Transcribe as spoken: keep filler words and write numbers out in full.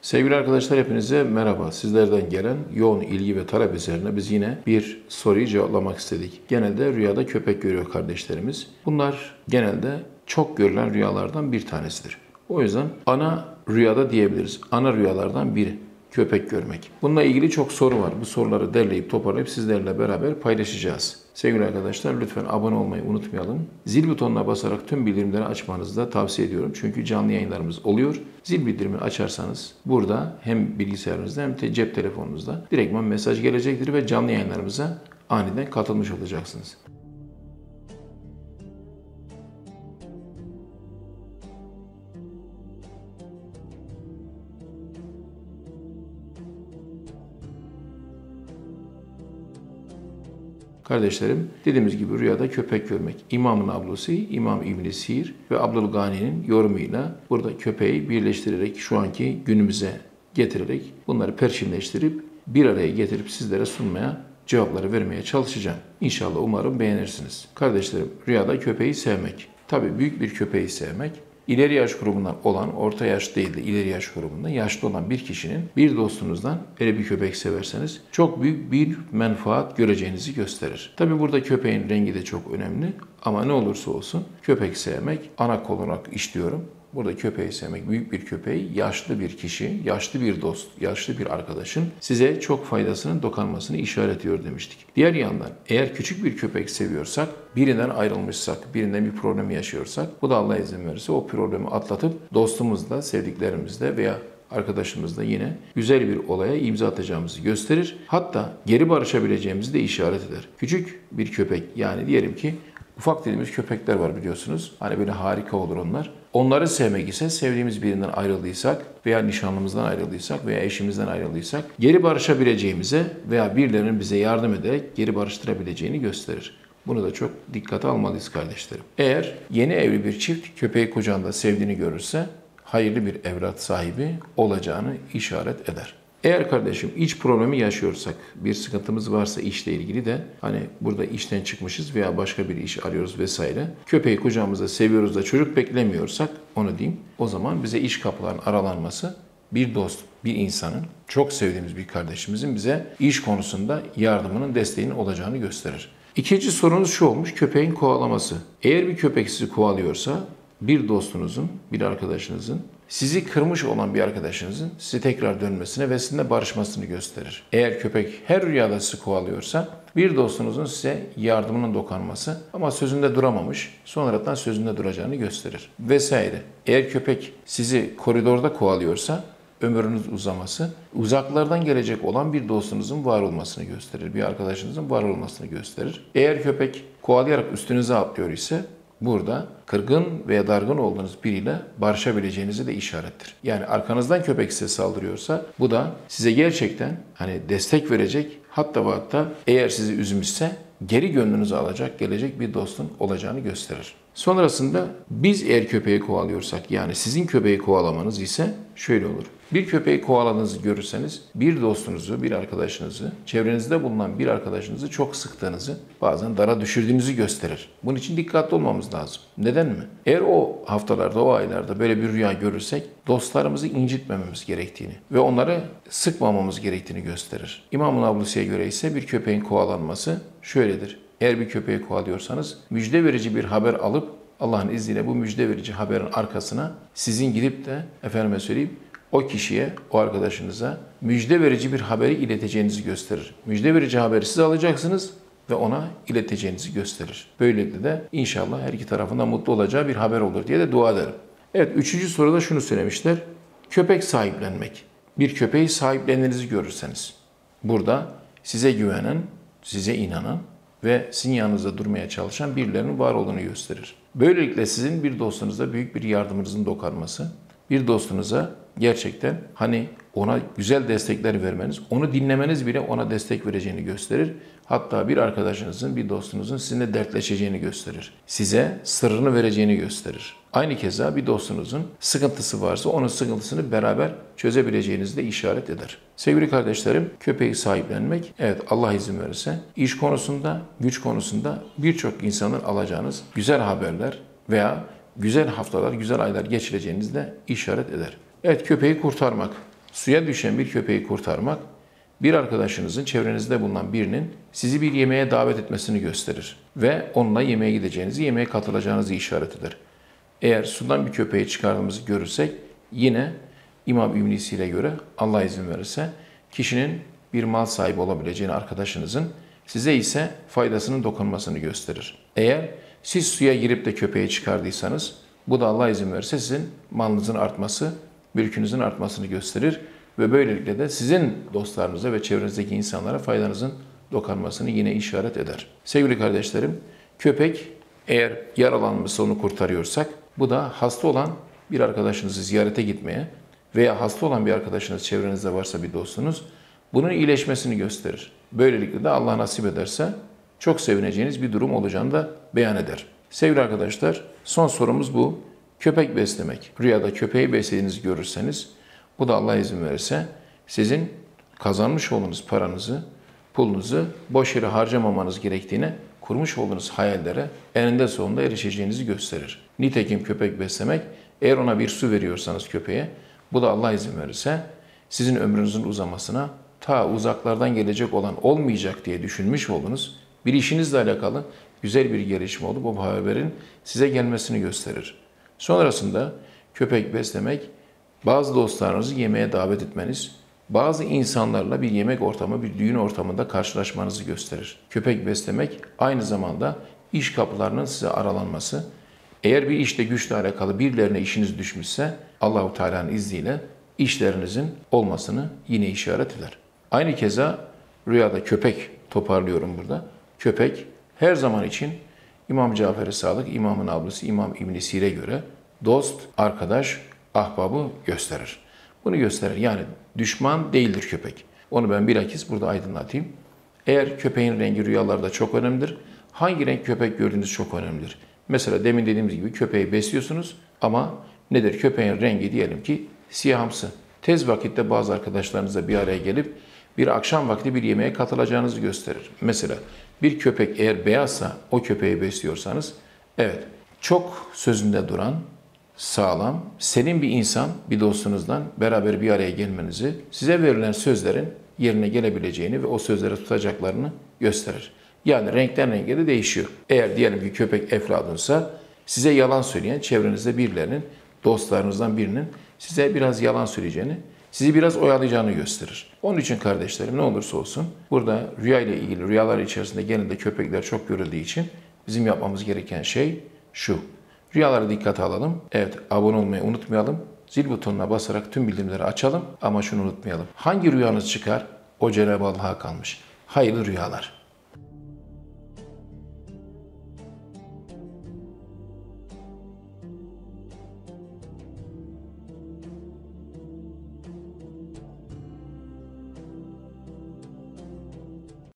Sevgili arkadaşlar hepinize merhaba. Sizlerden gelen yoğun ilgi ve talep üzerine biz yine bir soruyu cevaplamak istedik. Genelde rüyada köpek görüyor kardeşlerimiz. Bunlar genelde çok görülen rüyalardan bir tanesidir. O yüzden ana rüyada diyebiliriz. Ana rüyalardan biri köpek görmek. Bununla ilgili çok soru var. Bu soruları derleyip toparlayıp sizlerle beraber paylaşacağız. Sevgili arkadaşlar lütfen abone olmayı unutmayalım. Zil butonuna basarak tüm bildirimleri açmanızı da tavsiye ediyorum. Çünkü canlı yayınlarımız oluyor. Zil bildirimini açarsanız burada hem bilgisayarınızda hem de cep telefonunuzda direktman mesaj gelecektir ve canlı yayınlarımıza aniden katılmış olacaksınız. Kardeşlerim, dediğimiz gibi rüyada köpek görmek. İmamın ablusi, İmam İbn-i Sir ve Abdülgani'nin yorumuyla burada köpeği birleştirerek şu anki günümüze getirerek bunları perçinleştirip bir araya getirip sizlere sunmaya, cevapları vermeye çalışacağım. İnşallah umarım beğenirsiniz. Kardeşlerim, rüyada köpeği sevmek. Tabii büyük bir köpeği sevmek. İleri yaş grubundan olan, orta yaş değil de ileri yaş grubunda yaşlı olan bir kişinin bir dostunuzdan öyle bir köpek severseniz çok büyük bir menfaat göreceğinizi gösterir. Tabi burada köpeğin rengi de çok önemli ama ne olursa olsun köpek sevmek ana kol olarak işliyorum. Burada köpeği sevmek, büyük bir köpeği, yaşlı bir kişi, yaşlı bir dost, yaşlı bir arkadaşın size çok faydasının dokunmasını işaret ediyor demiştik. Diğer yandan eğer küçük bir köpek seviyorsak, birinden ayrılmışsak, birinden bir problem yaşıyorsak, bu da Allah izin verirse o problemi atlatıp dostumuzla, sevdiklerimizle veya arkadaşımızla yine güzel bir olaya imza atacağımızı gösterir. Hatta geri barışabileceğimizi de işaret eder. Küçük bir köpek, yani diyelim ki ufak dediğimiz köpekler var biliyorsunuz. Hani böyle harika olur onlar. Onları sevmek ise sevdiğimiz birinden ayrıldıysak veya nişanlımızdan ayrıldıysak veya eşimizden ayrıldıysak geri barışabileceğimize veya birilerinin bize yardım ederek geri barıştırabileceğini gösterir. Bunu da çok dikkate almalıyız kardeşlerim. Eğer yeni evli bir çift köpeği kucağında sevdiğini görürse hayırlı bir evlat sahibi olacağını işaret eder. Eğer kardeşim iç problemi yaşıyorsak, bir sıkıntımız varsa işle ilgili de hani burada işten çıkmışız veya başka bir iş arıyoruz vesaire. Köpeği kucağımızda seviyoruz da çocuk beklemiyorsak onu diyeyim. O zaman bize iş kapılarının aralanması bir dost, bir insanın, çok sevdiğimiz bir kardeşimizin bize iş konusunda yardımının, desteğinin olacağını gösterir. İkinci sorunuz şu olmuş, köpeğin kovalaması. Eğer bir köpek sizi kovalıyorsa bir dostunuzun, bir arkadaşınızın, sizi kırmış olan bir arkadaşınızın size tekrar dönmesine ve sizinle barışmasını gösterir. Eğer köpek her rüyada sizi kovalıyorsa bir dostunuzun size yardımının dokunması ama sözünde duramamış, sonradan sözünde duracağını gösterir. Vesaire. Eğer köpek sizi koridorda kovalıyorsa ömrünüz uzaması, uzaklardan gelecek olan bir dostunuzun var olmasını gösterir. Bir arkadaşınızın var olmasını gösterir. Eğer köpek kovalayarak üstünüze atlıyor ise burada kırgın veya dargın olduğunuz biriyle barışabileceğinizi de işarettir. Yani arkanızdan köpek size saldırıyorsa bu da size gerçekten hani destek verecek, hatta ve hatta eğer sizi üzmüşse geri gönlünüzü alacak, gelecek bir dostun olacağını gösterir. Sonrasında biz eğer köpeği kovalıyorsak, yani sizin köpeği kovalamanız ise şöyle olur. Bir köpeği kovaladığınızı görürseniz bir dostunuzu, bir arkadaşınızı, çevrenizde bulunan bir arkadaşınızı çok sıktığınızı, bazen dara düşürdüğünüzü gösterir. Bunun için dikkatli olmamız lazım. Neden mi? Eğer o haftalarda, o aylarda böyle bir rüya görürsek dostlarımızı incitmememiz gerektiğini ve onları sıkmamamız gerektiğini gösterir. İmam-ı Ablusi'ye göre ise bir köpeğin kovalanması şöyledir. Eğer bir köpeği kovalıyorsanız müjde verici bir haber alıp Allah'ın izniyle bu müjde verici haberin arkasına sizin gidip de efendime söyleyeyim o kişiye, o arkadaşınıza müjde verici bir haberi ileteceğinizi gösterir. Müjde verici haberi siz alacaksınız ve ona ileteceğinizi gösterir. Böylelikle de inşallah her iki tarafından mutlu olacağı bir haber olur diye de dua ederim. Evet, üçüncü soruda şunu söylemişler. Köpek sahiplenmek. Bir köpeği sahiplendiğinizi görürseniz burada size güvenen, size inanan ve sizin yanınızda durmaya çalışan birilerinin var olduğunu gösterir. Böylelikle sizin bir dostunuza büyük bir yardımınızın dokunması, bir dostunuza gerçekten hani ona güzel destekler vermeniz, onu dinlemeniz bile ona destek vereceğini gösterir. Hatta bir arkadaşınızın, bir dostunuzun sizinle dertleşeceğini gösterir. Size sırrını vereceğini gösterir. Aynı keza bir dostunuzun sıkıntısı varsa onun sıkıntısını beraber çözebileceğinizi de işaret eder. Sevgili kardeşlerim, köpeği sahiplenmek, evet Allah izin verirse iş konusunda, güç konusunda birçok insanın alacağınız güzel haberler veya güzel haftalar, güzel aylar geçireceğinizi de işaret eder. Evet, köpeği kurtarmak. Suya düşen bir köpeği kurtarmak, bir arkadaşınızın çevrenizde bulunan birinin sizi bir yemeğe davet etmesini gösterir ve onunla yemeğe gideceğinizi, yemeğe katılacağınızı işaret eder. Eğer sudan bir köpeği çıkardığımızı görürsek yine İmam İbn Sir'e göre Allah izin verirse kişinin bir mal sahibi olabileceğini arkadaşınızın size ise faydasının dokunmasını gösterir. Eğer siz suya girip de köpeği çıkardıysanız bu da Allah izin verirse sizin malınızın artması, mülkünüzün artmasını gösterir ve böylelikle de sizin dostlarınıza ve çevrenizdeki insanlara faydanızın dokunmasını yine işaret eder. Sevgili kardeşlerim, köpek eğer yaralanmışsa onu kurtarıyorsak bu da hasta olan bir arkadaşınızı ziyarete gitmeye veya hasta olan bir arkadaşınız çevrenizde varsa bir dostunuz bunun iyileşmesini gösterir. Böylelikle de Allah nasip ederse çok sevineceğiniz bir durum olacağını da beyan eder. Sevgili arkadaşlar, son sorumuz bu. Köpek beslemek. Rüyada köpeği beslediğinizi görürseniz bu da Allah izin verirse sizin kazanmış olduğunuz paranızı, pulunuzu boş yere harcamamanız gerektiğine, kurmuş olduğunuz hayallere eninde sonunda erişeceğinizi gösterir. Nitekim köpek beslemek, eğer ona bir su veriyorsanız köpeğe, bu da Allah izin verirse sizin ömrünüzün uzamasına, ta uzaklardan gelecek olan olmayacak diye düşünmüş olduğunuz bir işinizle alakalı güzel bir gelişme olup o haberin size gelmesini gösterir. Sonrasında köpek beslemek, bazı dostlarınızı yemeğe davet etmeniz, bazı insanlarla bir yemek ortamı, bir düğün ortamında karşılaşmanızı gösterir. Köpek beslemek aynı zamanda iş kapılarının size aralanması, eğer bir işte güçle alakalı birilerine işiniz düşmüşse Allah-u Teala'nın izniyle işlerinizin olmasını yine işaret eder. Aynı keza rüyada köpek, toparlıyorum burada. Köpek her zaman için İmam Cafer-i Sadık, İmam'ın ablası İmam İbn Sir'e göre dost, arkadaş, ahbabı gösterir. Bunu gösterir. Yani düşman değildir köpek. Onu ben bilakis burada aydınlatayım. Eğer köpeğin rengi rüyalarda çok önemlidir. Hangi renk köpek gördüğünüz çok önemlidir. Mesela demin dediğimiz gibi köpeği besliyorsunuz ama nedir? Köpeğin rengi diyelim ki siyahımsı. Tez vakitte bazı arkadaşlarınızla bir araya gelip bir akşam vakti bir yemeğe katılacağınızı gösterir. Mesela bir köpek eğer beyazsa o köpeği besliyorsanız evet çok sözünde duran, sağlam, senin bir insan, bir dostunuzdan beraber bir araya gelmenizi, size verilen sözlerin yerine gelebileceğini ve o sözleri tutacaklarını gösterir. Yani renkten renge de değişiyor. Eğer diyelim ki köpek efladunsa size yalan söyleyen çevrenizde birilerinin, dostlarınızdan birinin size biraz yalan söyleyeceğini, sizi biraz oyalayacağını gösterir. Onun için kardeşlerim ne olursa olsun burada rüya ile ilgili rüyalar içerisinde genelde köpekler çok görüldüğü için bizim yapmamız gereken şey şu. Rüyalara dikkate alalım. Evet, abone olmayı unutmayalım. Zil butonuna basarak tüm bildirimleri açalım ama şunu unutmayalım. Hangi rüyanız çıkar? O Cenab-ı Allah'a kalmış. Hayırlı rüyalar.